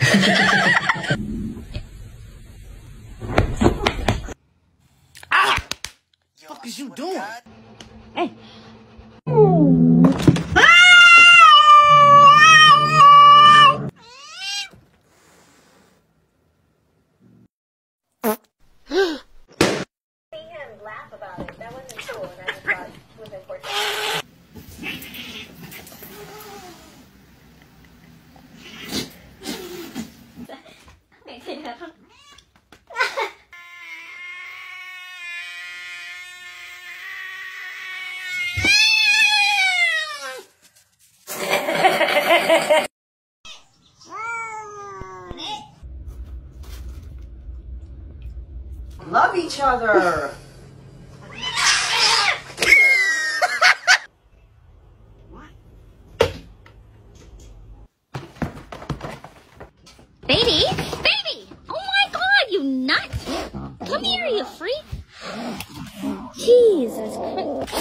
Ah! What the fuck is you doing? Hey. Laugh about it. That wasn't cool, and I just thought it was important. Love each other. Baby? Baby! Oh my god, you nut! Come here, you freak! Jesus Christ.